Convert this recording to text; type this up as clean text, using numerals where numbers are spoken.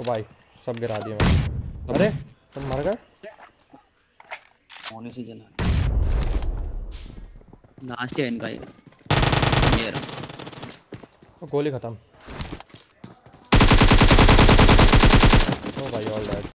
ओ भाई सब गिरा दिया मैंने। अरे तुम मर गए। होने से जना लास्ट है इनका ये रहा। गोली खत्म। ओ भाई ऑल डेड।